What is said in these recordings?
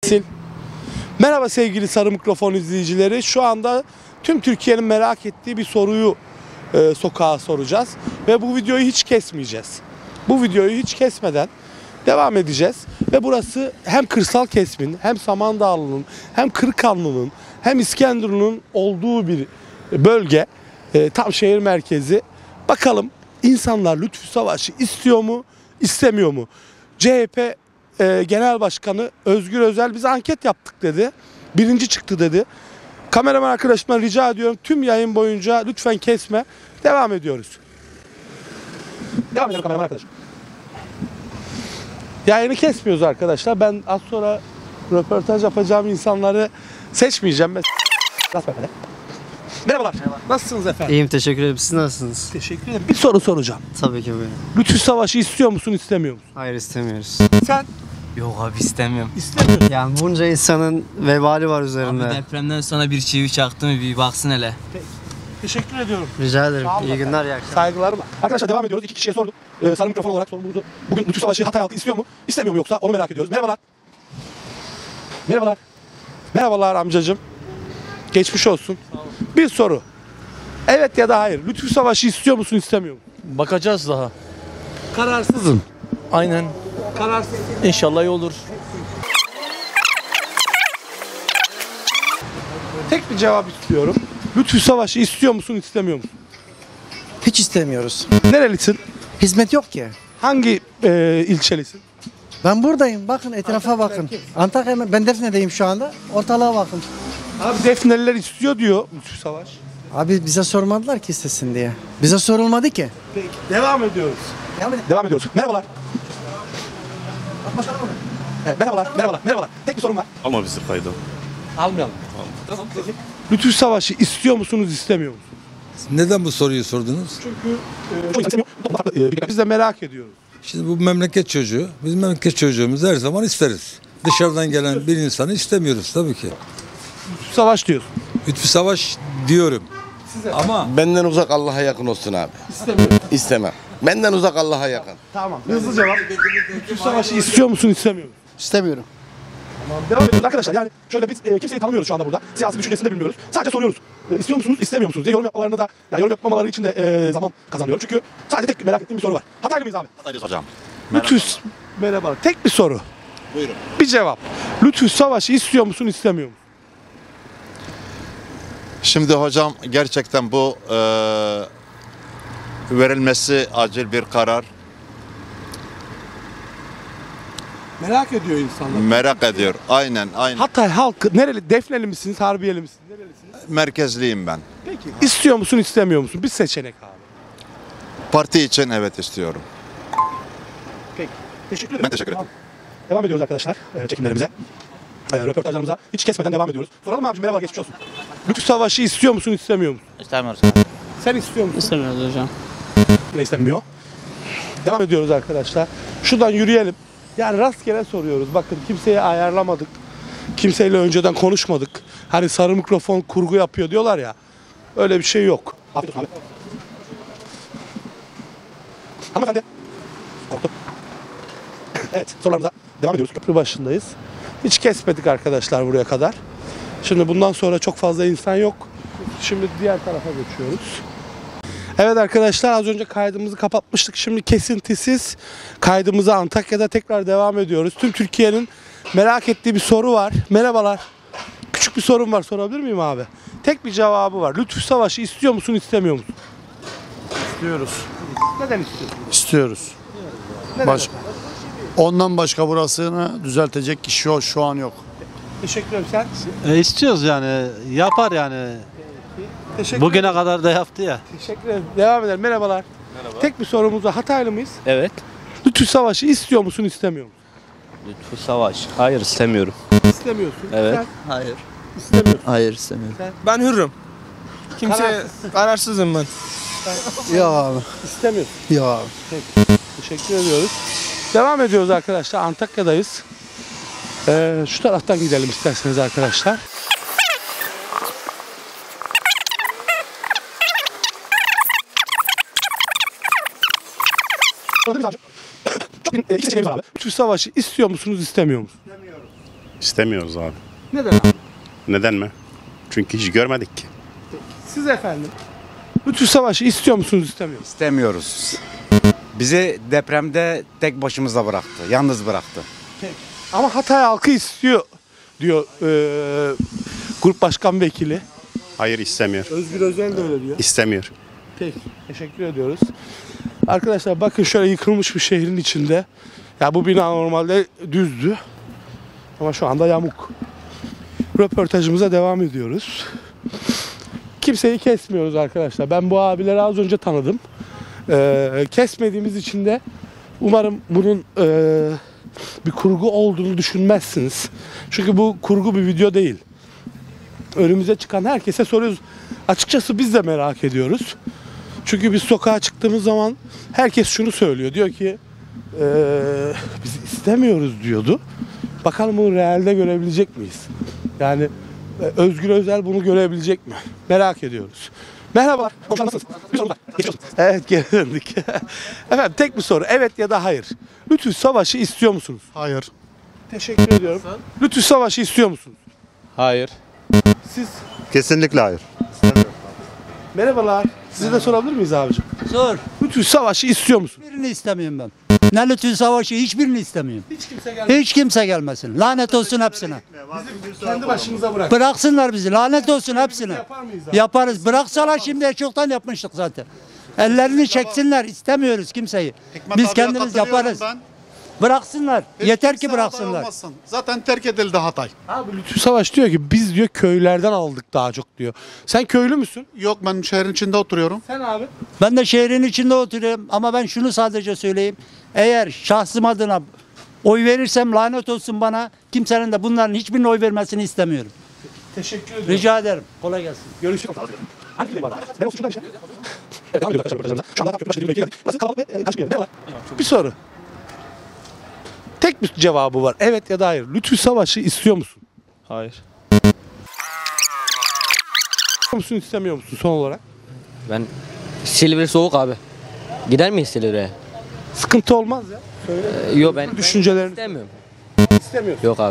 Sil. Merhaba sevgili Sarı Mikrofon izleyicileri. Şu anda tüm Türkiye'nin merak ettiği bir soruyu sokağa soracağız. Ve bu videoyu hiç kesmeyeceğiz. Bu videoyu hiç kesmeden devam edeceğiz. Ve burası hem kırsal kesimin, hem Samandağlı'nın, hem Kırıkhanlı'nın, hem İskenderun'un olduğu bir bölge. Tam şehir merkezi. Bakalım insanlar Lütfü Savaş'ı istiyor mu, istemiyor mu? CHP Genel Başkanı Özgür Özel biz anket yaptık dedi. Birinci çıktı dedi. Kameraman arkadaşımdan rica ediyorum tüm yayın boyunca lütfen kesme. Devam ediyoruz. Devam edelim kameraman arkadaşım. Yayını kesmiyoruz arkadaşlar. Ben az sonra röportaj yapacağım insanları seçmeyeceğim. Merhabalar. Merhaba. Nasılsınız efendim? İyiyim, teşekkür ederim. Siz nasılsınız? Teşekkür ederim. Bir soru soracağım. Tabii ki buyurun. Lütfü Savaş'ı istiyor musun, istemiyor musun? Hayır, istemiyoruz. Sen? Yok abi istemiyorum. İstemiyorsun. Yani bunca insanın vebali var üzerinde. Abi depremden sonra bir çivi çaktı mı bir baksın hele. Teşekkür ediyorum. Rica ederim. Sağ olun İyi günler, iyi akşamlar. Saygılarımla. Arkadaşlar devam ediyoruz. İki kişiye sorduk. Sarı mikrofon olarak sorumuzu. Bugün Lütfü Savaş'ı Hatay halkı istiyor mu? İstemiyor mu yoksa? Onu merak ediyoruz. Merhabalar. Merhabalar. Merhabalar amcacığım. Geçmiş olsun. Bir soru. Evet ya da hayır. Lütfü Savaş'ı istiyor musun, istemiyor musun? Bakacağız daha. Kararsızım. Aynen. Kararsız. İnşallah iyi olur. Tek bir cevap istiyorum. Lütfü Savaş'ı istiyor musun, istemiyor musun? Hiç istemiyoruz. Nerelisin? Hizmet yok ki. Hangi ilçelisin? Ben buradayım. Bakın etrafa bakın. Antakya, ben Defne'deyim şu anda. Ortalığa bakın. Abi Defneliler istiyor diyor Lütfü Savaş. Abi bize sormadılar ki istesin diye. Bize sorulmadı ki. Peki. Devam ediyoruz. Devam ediyoruz. Merhabalar. Evet, merhabalar. Tek bir sorum var. Ama bizi kayda. Almayalım. Peki. Lütfü Savaş'ı istiyor musunuz, istemiyor musunuz? Neden bu soruyu sordunuz? Çünkü biz de merak ediyoruz. Şimdi bu memleket çocuğu, biz memleket çocuğumuzu her zaman isteriz. Dışarıdan gelen bir insanı istemiyoruz tabii ki. Lütfü Savaş diyorsun. Lütfü Savaş diyorum. Ama Benden uzak Allah'a yakın olsun abi. İstemiyorum. İstemem. Benden uzak Allah'a yakın. Tamam. Hızlı cevap. Lütfü Savaş'ı istiyor musun, istemiyor musun? İstemiyorum. Devam ediyoruz arkadaşlar. Yani şöyle biz kimseyi tanımıyoruz şu anda burada. Siyasi düşüncesini de bilmiyoruz. Sadece soruyoruz. İstiyor musunuz, istemiyor musunuz diye yorum yapmalarını da, yani yorum yapmamaları için de zaman kazanıyorum. Çünkü sadece tek merak ettiğim bir soru var. Hataylı mıyız abi? Hataylıyız hocam. Lütfü, merhaba. Tek bir soru. Buyurun. Bir cevap. Lütfü Savaş'ı istiyor musun, istemiyor musun? Şimdi hocam gerçekten bu verilmesi acil bir karar. Merak ediyor insanlar. Merak ediyor. Aynen. Hatay halkı nereli? Defneli misiniz, Harbiyeli misiniz? Nerelisiniz? Merkezliyim ben. Peki. İstiyor musun, istemiyor musun? Bir seçenek abi. Parti için evet istiyorum. Peki. Teşekkür ederim. Ben teşekkür ederim. Devam ediyoruz arkadaşlar çekimlerimize. Röportajlarımıza hiç kesmeden devam ediyoruz. Soralım mı abicim? Merhaba, geçmiş olsun. Lütfü Savaş'ı istiyor musun, istemiyor musun? İstemiyoruz. Sen istiyor musun? İstemiyoruz hocam. Ne istemiyor? Devam ediyoruz arkadaşlar. Şuradan yürüyelim. Yani rastgele soruyoruz. Bakın kimseyi ayarlamadık. Kimseyle önceden konuşmadık. Hani sarı mikrofon kurgu yapıyor diyorlar ya. Öyle bir şey yok. Afiyet olsun abi. Hanımefendi. Korktum. Evet, sorularımıza devam ediyoruz. Köprü başındayız. Hiç kesmedik arkadaşlar buraya kadar. Şimdi bundan sonra çok fazla insan yok. Şimdi diğer tarafa geçiyoruz. Evet arkadaşlar, az önce kaydımızı kapatmıştık. Şimdi kesintisiz kaydımıza Antakya'da tekrar devam ediyoruz. Tüm Türkiye'nin merak ettiği bir soru var. Merhabalar. Küçük bir sorum var, sorabilir miyim abi? Tek bir cevabı var. Lütfü Savaş'ı istiyor musun, istemiyor musun? İstiyoruz. Neden istiyorsun? İstiyoruz. Neden? Ondan başka burasını düzeltecek kişi şu an yok. Teşekkür ederim. Sen? İstiyoruz yani. Yapar yani. Teşekkür Bugüne ederim. kadar da yaptı ya. Teşekkür ederim. Devam edelim. Merhabalar. Merhaba. Tek bir sorumuz var. Hataylı mıyız? Evet. Lütfü Savaş'ı istiyor musun, istemiyor musun? Lütfü Savaş. Hayır istemiyorum. İstemiyorsun. Evet. Sen Hayır. istemiyorsun. Hayır istemiyorum. Ben hürrüm. Kimse kararsızım ben. Yok abi. İstemiyorsun. Yok abi. Peki. Teşekkür ediyoruz. Devam ediyoruz arkadaşlar. Antakya'dayız. Şu taraftan gidelim isterseniz arkadaşlar. Çok iki seçeneğimiz var abi. Lütfü Savaş'ı istiyor musunuz, istemiyor musunuz? İstemiyoruz. İstemiyoruz abi. Neden abi? Neden mi? Çünkü hiç görmedik ki. Siz efendim? Lütfü Savaş'ı istiyor musunuz, istemiyor musunuz? İstemiyoruz. Bizi depremde tek başımıza bıraktı. Yalnız bıraktı. Ama Hatay halkı istiyor diyor Grup Başkan Vekili. Hayır istemiyor. Özgür Özel de öyle diyor. İstemiyor. Peki, teşekkür ediyoruz. Arkadaşlar bakın şöyle yıkılmış bir şehrin içinde. Ya bu bina normalde düzdü. Ama şu anda yamuk. Röportajımıza devam ediyoruz. Kimseyi kesmiyoruz arkadaşlar. Ben bu abileri az önce tanıdım. Kesmediğimiz için de umarım bunun bir kurgu olduğunu düşünmezsiniz. Çünkü bu kurgu bir video değil. Önümüze çıkan herkese soruyoruz. Açıkçası biz de merak ediyoruz. Çünkü biz sokağa çıktığımız zaman herkes şunu söylüyor. Diyor ki biz istemiyoruz diyordu. Bakalım bunu realde görebilecek miyiz? Yani Özgür Özel bunu görebilecek mi? Merak ediyoruz. Merhaba. Nasılsınız? Bir soru var. Evet, geri döndük. Efendim tek bir soru. Evet ya da hayır. Lütfü Savaş'ı istiyor musunuz? Hayır. Teşekkür ediyorum. Lütfü Savaş'ı istiyor musunuz? Hayır. Siz? Kesinlikle hayır. Merhabalar. Size de sorabilir miyiz abicim? Sor. Lütfü Savaş'ı istiyor musun? Birini istemiyorum ben. Ne lütfü savaşı hiçbirini istemiyorum. Hiç kimse gelmedi. Hiç kimse gelmesin. Lanet olsun hepsine. Kendi başınıza bırak. Bıraksınlar bizi. Lanet olsun hepsine. Yapar mıyız abi? Yaparız. Bıraksalar şimdi çoktan yapmıştık zaten. Ellerini çeksinler. İstemiyoruz kimseyi. Biz kendimiz yaparız. Bıraksınlar. Yeter ki bıraksınlar. Zaten terk edildi Hatay. Abi Lütfü Savaş diyor ki biz diyor köylerden aldık daha çok diyor. Sen köylü müsün? Yok, ben şehrin içinde oturuyorum. Sen abi? Ben de şehrin içinde oturuyorum ama ben şunu sadece söyleyeyim. Eğer şahsım adına oy verirsem lanet olsun bana. Kimsenin de bunların hiçbirine oy vermesini istemiyorum. Teşekkür ediyorum. Rica ederim. Kolay gelsin. Görüşürüz. Bir soru. Tek bir cevabı var. Evet ya da hayır. Lütfü Savaş'ı istiyor musun? Hayır. İstiyor musun, istemiyor musun son olarak? Ben Silivri soğuk abi. Gider miyiz Silivri'ye? Sıkıntı olmaz ya. Yok ben Düşüncelerini istemiyorum. istemiyorsun. Yok abi.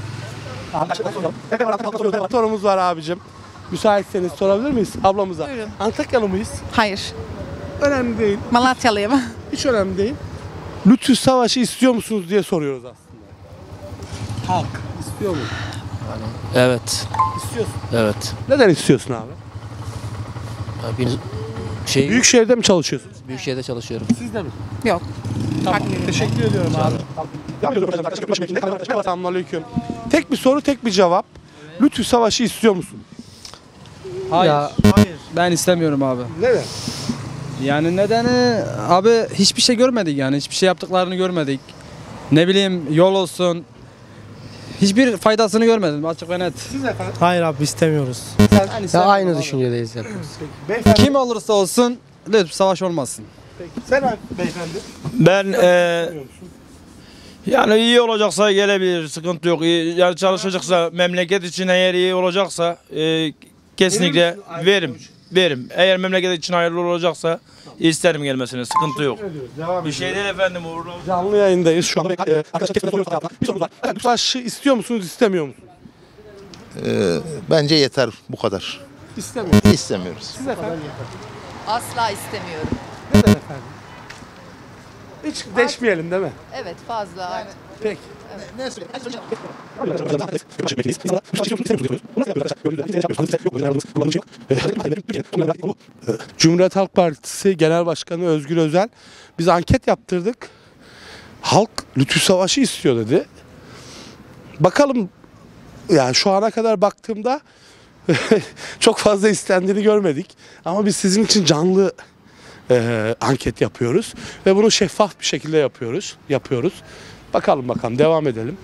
Sorumuz var abicim. Müsaitseniz sorabilir miyiz ablamıza? Buyurun. Antakyalı mıyız? Hayır. Önemli değil. Malatyalıyım. Hiç önemli değil. Lütfü Savaş'ı istiyor musunuz diye soruyoruz aslında. Halk istiyor mu? Evet. İstiyorsun. Evet. Neden istiyorsun abi? Bir şey Büyük şehirde mi çalışıyorsunuz? büyük şehirde çalışıyorum. Siz de mi? Yok. Tamam. Teşekkür ediyorum abi. Selamünaleyküm. Tek bir soru, tek bir cevap. Lütfü Savaş'ı istiyor musun? Hayır. Ben istemiyorum abi. Neden? Yani nedeni abi hiçbir şey görmedik yani. Hiçbir şey yaptıklarını görmedik. Ne bileyim yol olsun. Hiçbir faydasını görmedim açık ve net. Siz efendim? Hayır abi istemiyoruz. aynı düşüncedeyiz hep. Beyefendi. Kim olursa olsun lütfen savaş olmasın. Peki. Sen abi, beyefendi. Ben yani iyi olacaksa gelebilir, sıkıntı yok. Yani çalışacaksa, memleket için eğer iyi olacaksa kesinlikle veririm. Eğer memleket için hayırlı olacaksa isterim gelmesini, sıkıntı yok. Bir şey değil efendim, uğurlu olsun. Canlı yayındayız şu anda. Arkadaşlar kesmeden soruyoruz. Bir sorumuz var. Efendim, Lütfü Savaş'ı istiyor musunuz, istemiyor musunuz? Bence yeter bu kadar. İstemiyoruz. İstemiyoruz. Siz efendim? Asla istemiyorum. Neden efendim? Hiç deşmeyelim değil mi? Evet fazla. Peki. Cumhuriyet Halk Partisi Genel Başkanı Özgür Özel, biz anket yaptırdık. Halk Lütfü Savaş'ı istiyor dedi. Bakalım, yani şu ana kadar baktığımda çok fazla istendiğini görmedik. Ama biz sizin için canlı anket yapıyoruz ve bunu şeffaf bir şekilde yapıyoruz. Bakalım devam edelim.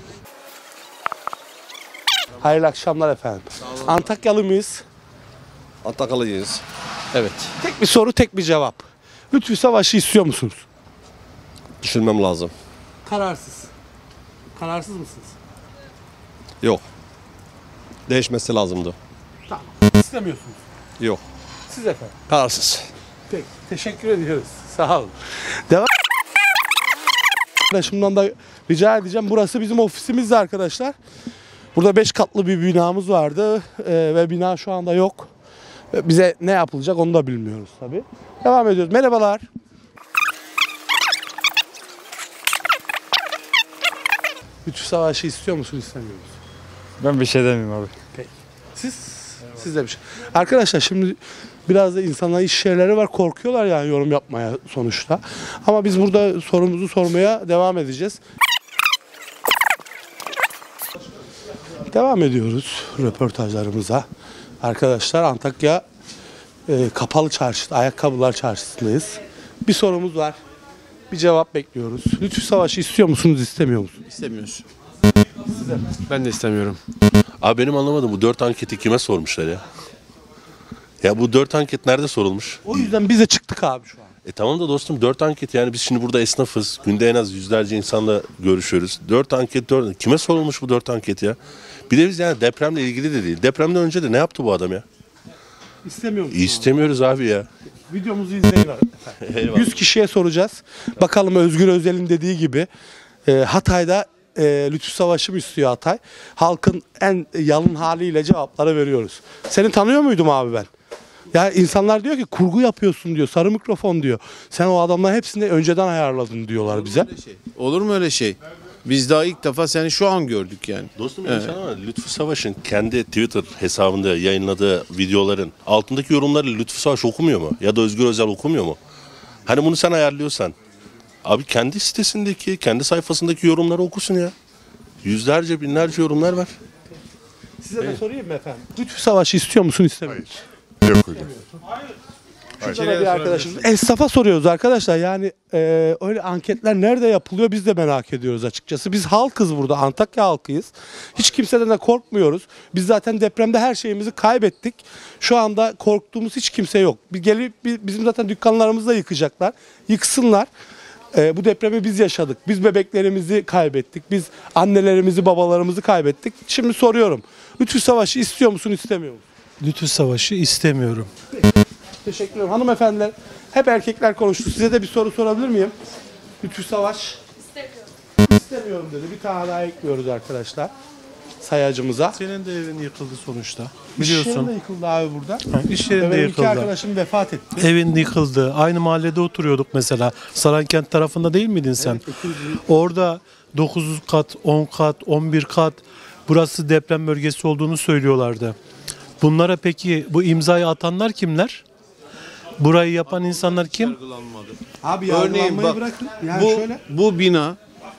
Hayırlı akşamlar efendim. Antakyalı mıyız? Antakyalıyız. Evet. Tek bir soru, tek bir cevap. Lütfü Savaş'ı istiyor musunuz? Düşünmem lazım. Kararsız. Kararsız mısınız? Yok. Değişmesi lazımdı. Tamam. İstemiyorsunuz. Yok. Siz efendim? Kararsız. Peki. Teşekkür ediyoruz. Sağ olun. Devam. Arkadaşımdan da rica edeceğim. Burası bizim ofisimizdi arkadaşlar. Burada 5 katlı bir binamız vardı ve bina şu anda yok. Bize ne yapılacak onu da bilmiyoruz tabii. Devam ediyoruz. Merhabalar. Lütfü Savaşı istiyor musun, istemiyor musun? Ben bir şey demiyorum abi. Peki. Siz de bir şey. Arkadaşlar şimdi biraz da insanların iş yerleri var, korkuyorlar yani yorum yapmaya sonuçta. Ama biz burada sorumuzu sormaya devam edeceğiz. Devam ediyoruz röportajlarımıza. Arkadaşlar Antakya Kapalı Çarşı, Ayakkabılar Çarşısı'ndayız. Bir sorumuz var. Bir cevap bekliyoruz. Lütfü Savaşı istiyor musunuz, istemiyor musunuz? İstemiyoruz. Ben de istemiyorum. Abi benim anlamadım, bu 4 anketi kime sormuşlar ya? Ya bu 4 anket nerede sorulmuş? O yüzden biz de çıktık abi şu an. Tamam da dostum 4 anket, yani biz şimdi burada esnafız. Günde en az yüzlerce insanla görüşüyoruz. 4 anket, kime sorulmuş bu 4 anket ya? Bir de biz yani depremle ilgili de değil. Depremden önce de ne yaptı bu adam ya? İstemiyor musunuz? İstemiyoruz abi ya. Videomuzu izleyin efendim. 100 kişiye soracağız. Bakalım Özgür Özel'in dediği gibi Hatay'da Lütfü Savaşı mı istiyor Hatay? Halkın en yalın haliyle cevapları veriyoruz. Seni tanıyor muydum abi ben? Ya insanlar diyor ki kurgu yapıyorsun diyor, sarı mikrofon diyor. Sen o adamların hepsini önceden ayarladın diyorlar bize. Olur mu öyle şey? Biz daha ilk defa seni şu an gördük yani. Dostum ama Lütfü Savaş'ın kendi Twitter hesabında yayınladığı videoların altındaki yorumları Lütfü Savaş okumuyor mu? Ya da Özgür Özel okumuyor mu? Hani bunu sen ayarlıyorsan abi kendi sitesindeki, kendi sayfasındaki yorumları okusun ya. Yüzlerce, binlerce yorumlar var. Size de sorayım mı efendim? Lütfü Savaşı istiyor musun, istemiyor musun? Yok hocam. Şurada da bir arkadaşımız. Esnafa soruyoruz arkadaşlar. Yani öyle anketler nerede yapılıyor biz de merak ediyoruz açıkçası. Biz halkız burada. Antakya halkıyız. Hiç kimseden de korkmuyoruz. Biz zaten depremde her şeyimizi kaybettik. Şu anda korktuğumuz hiç kimse yok. Bizim zaten dükkanlarımızı da yıkacaklar. Yıksınlar. Bu depremi biz yaşadık. Biz bebeklerimizi kaybettik. Biz annelerimizi, babalarımızı kaybettik. Şimdi soruyorum. Lütfü Savaşı istiyor musun, istemiyor musun? Lütfü Savaşı istemiyorum. Teşekkür ederim. Hanımefendiler, hep erkekler konuştu. Size de bir soru sorabilir miyim? Lütfü Savaş. İstemiyorum dedi. Bir tane daha ekliyoruz arkadaşlar sayacımıza. Senin de evin yıkıldı sonuçta. İş yerinde Biliyorsun. yıkıldı abi burada. İş yerinde Benim yıkıldı. iki arkadaşım vefat etti. Evin yıkıldı. Aynı mahallede oturuyorduk mesela. Sarankent tarafında değil miydin sen? Orada 9 kat, 10 kat, 11 kat burası deprem bölgesi olduğunu söylüyorlardı. Bunlara peki bu imzayı atanlar kimler? Burayı yapan insanlar kim? Abi Örneğin bak, bırakın. Yani bu bina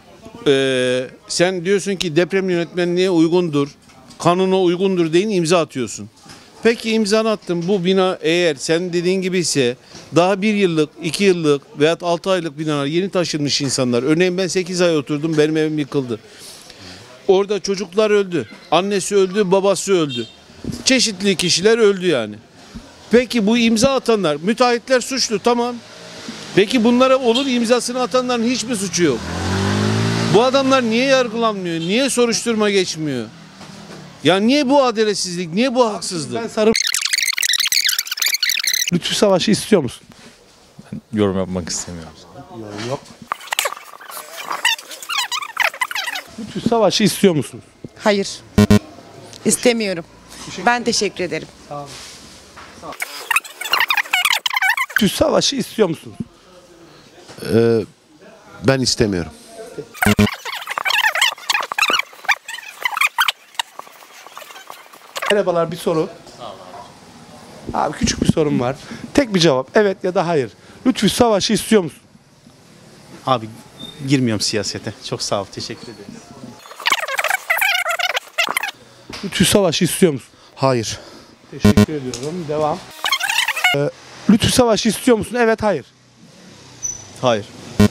sen diyorsun ki deprem yönetmenliğe uygundur, kanuna uygundur deyin imza atıyorsun. Peki imzanı attın, bu bina eğer sen dediğin gibi ise daha 1 yıllık, 2 yıllık veya 6 aylık binalar, yeni taşınmış insanlar. Örneğin ben 8 ay oturdum, benim evim yıkıldı. Orada çocuklar öldü, annesi öldü, babası öldü. Çeşitli kişiler öldü yani. Peki bu imza atanlar, müteahhitler suçlu, tamam. Peki bunlara olur imzasını atanların hiçbir suçu yok. Bu adamlar niye yargılanmıyor? Niye soruşturma geçmiyor? Ya niye bu adaletsizlik? Niye bu haksızlık? Ben sarı... Lütfü Savaşı istiyor musun? Yorum yapmak istemiyorum. Yorum yok. Lütfü Savaşı istiyor musun? Hayır. İstemiyorum. Ben teşekkür ederim. Sağ olun. Lütfü Savaşı istiyor musun? Ben istemiyorum. Merhabalar, bir soru. Abi küçük bir sorum var. Tek bir cevap. Evet ya da hayır. Lütfü Savaşı istiyor musun? Abi girmiyorum siyasete. Çok sağ ol. Teşekkür ederim. Lütfü Savaşı istiyor musun? Hayır. Teşekkür ediyorum. Devam. Lütfü Savaşı istiyor musun? Evet, hayır. Hayır.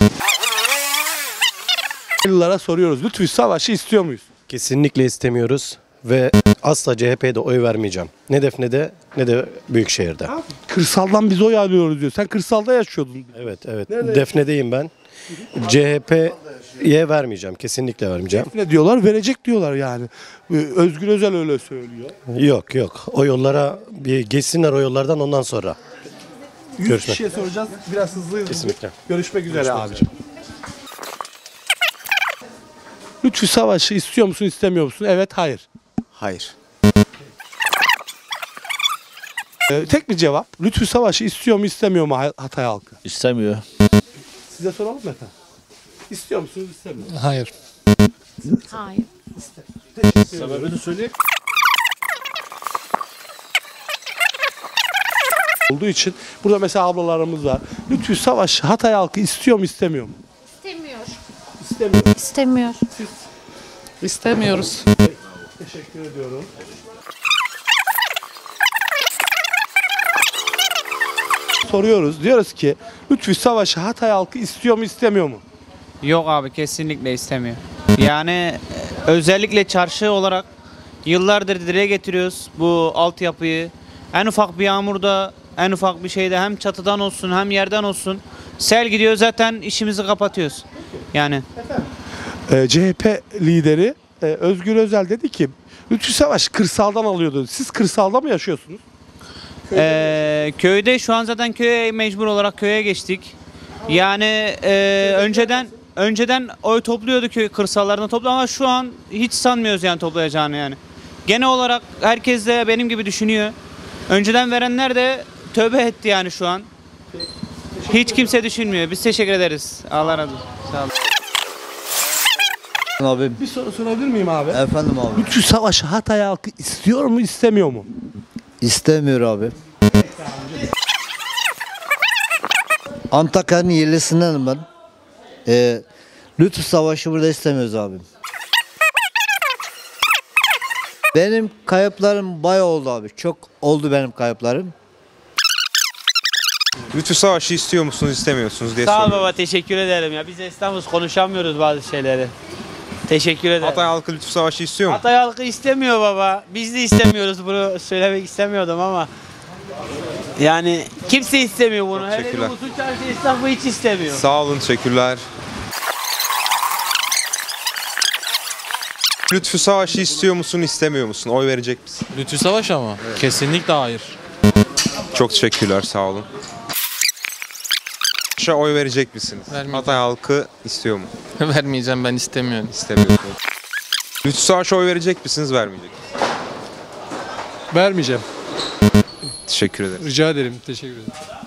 Yıllara soruyoruz. Lütfü Savaşı istiyor muyuz? Kesinlikle istemiyoruz ve asla CHP'ye de oy vermeyeceğim. Ne Defne'de ne de Büyükşehir'de. Kırsaldan biz oy alıyoruz diyor. Sen kırsalda yaşıyordun. Evet, evet. Nerede? Defne'deyim ben. CHP'ye vermeyeceğim. Kesinlikle vermeyeceğim. Ne diyorlar? Verecek diyorlar yani. Özgür Özel öyle söylüyor. Yok yok. O yollara bir geçsinler, o yollardan ondan sonra. 100 kişiye soracağız. Biraz hızlı. Kesinlikle. Görüşmek üzere abicim. Lütfü Savaşı istiyor musun, istemiyor musun? Evet, hayır. Hayır. Tek bir cevap. Lütfü Savaş'ı istiyor mu istemiyor mu Hatay halkı? İstemiyor. Size soralım mı efendim? İstiyor musunuz istemiyor musunuz? Hayır. Hayır. Sebebini söyleyeyim. Olduğu için burada mesela ablalarımız var. Lütfü Savaş Hatay halkı istiyor mu istemiyor mu? İstemiyor. İstemiyor. İstemiyor. İstemiyoruz. Teşekkür ediyorum. Soruyoruz. Diyoruz ki Lütfü Savaş'ı Hatay halkı istiyor mu istemiyor mu? Yok abi kesinlikle istemiyor. Yani özellikle çarşı olarak yıllardır dile getiriyoruz bu altyapıyı. En ufak bir yağmurda, en ufak bir şeyde hem çatıdan olsun hem yerden olsun sel gidiyor zaten işimizi kapatıyoruz. Yani. CHP lideri Özgür Özel dedi ki Lütfü Savaş kırsaldan alıyordu. Siz kırsalda mı yaşıyorsunuz? Köyde şu an zaten köye mecbur olarak köye geçtik. Yani önceden oy topluyordu köy kırsallarında toplu ama şu an hiç sanmıyoruz yani toplayacağını yani. Genel olarak herkes de benim gibi düşünüyor. Önceden verenler de tövbe etti yani şu an. Hiç kimse düşünmüyor. Biz teşekkür ederiz. Allah razı olsun. Sağ olun. Abi. Bir soru sorabilir miyim abi? Efendim abi. Lütfü Savaş Hatay halkı istiyor mu istemiyor mu? İstemiyor abi. Antakya'nın yerlisindenim ben. Lütfü Savaş'ı burada istemiyoruz abi. Benim kayıplarım bayağı oldu abi. Çok oldu benim kayıplarım. Lütfü Savaş'ı istiyor musunuz istemiyorsunuz diye Sağ ol soruyorum. baba teşekkür ederim ya. Biz esnafız konuşamıyoruz bazı şeyleri. Teşekkür ederim. Hatay halkı Lütfü Savaş'ı istiyor mu? Hatay halkı istemiyor baba. Biz de istemiyoruz bunu söylemek istemiyordum ama. Yani kimse istemiyor bunu. Hele teşekkürler. bir Ulusal Çarşı esnafı hiç istemiyor. Sağ olun, teşekkürler. Lütfü Savaş'ı istiyor musun, istemiyor musun? Oy verecek misin? Lütfü Savaş ama? Kesinlikle hayır. Çok teşekkürler, sağ olun. Savaş'a oy verecek misiniz? Vermeyeceğim. Hatay halkı istiyor mu? Vermeyeceğim, ben istemiyorum. İstemiyorsunuz. Lütfü Savaş'a oy verecek misiniz, vermeyecek misiniz? Vermeyeceğim. Teşekkür ederim. Rica ederim. Teşekkür ederim.